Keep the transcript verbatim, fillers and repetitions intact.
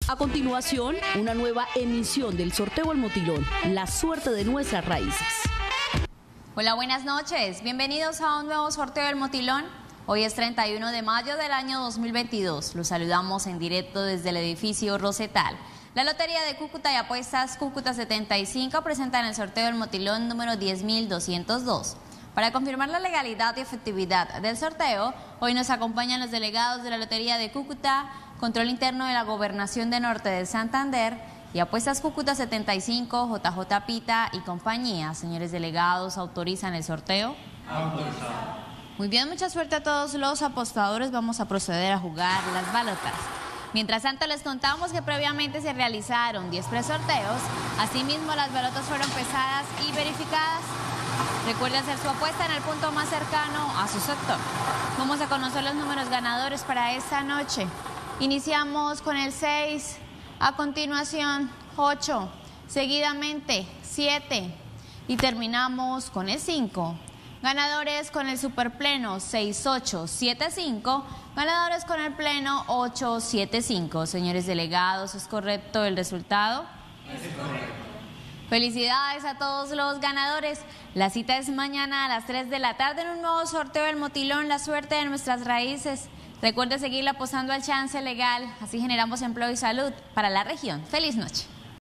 A continuación, una nueva emisión del sorteo El Motilón, la suerte de nuestras raíces. Hola, buenas noches. Bienvenidos a un nuevo sorteo del Motilón. Hoy es treinta y uno de mayo del año dos mil veintidós. Los saludamos en directo desde el edificio Rosetal. La Lotería de Cúcuta y Apuestas Cúcuta setenta y cinco presentan el sorteo del Motilón número diez mil doscientos dos. Para confirmar la legalidad y efectividad del sorteo, hoy nos acompañan los delegados de la Lotería de Cúcuta, Control Interno de la Gobernación de Norte de Santander y Apuestas Cúcuta setenta y cinco, J J Pita y compañía. Señores delegados, ¿autorizan el sorteo? Autorizado. Muy bien, mucha suerte a todos los apostadores. Vamos a proceder a jugar las balotas. Mientras tanto, les contamos que previamente se realizaron diez presorteos. Asimismo, las balotas fueron pesadas y verificadas. Recuerde hacer su apuesta en el punto más cercano a su sector. Vamos a conocer los números ganadores para esta noche. Iniciamos con el seis, a continuación ocho, seguidamente siete y terminamos con el cinco. Ganadores con el superpleno seis ocho siete cinco, ganadores con el pleno ocho siete cinco. Señores delegados, ¿es correcto el resultado? Es correcto. Felicidades a todos los ganadores. La cita es mañana a las tres de la tarde en un nuevo sorteo del Motilón, la suerte de nuestras raíces. Recuerde seguir apostando al chance legal, así generamos empleo y salud para la región. Feliz noche.